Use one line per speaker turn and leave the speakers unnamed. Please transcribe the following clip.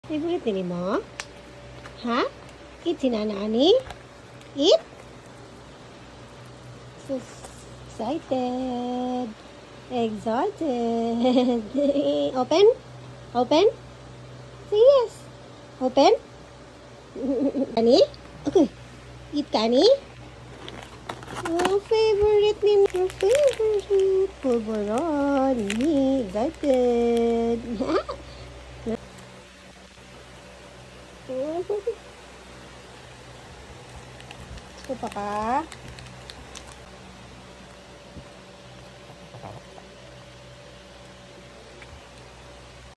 Favorite ni mo? Ha? Eat sinanaani? Eat? So excited. Excited. Open? Open? Say yes. Open? Kani? Okay. Eat kani? Oh, favorite ni your favorite. Pulveron. Excited. Gusto pa ka?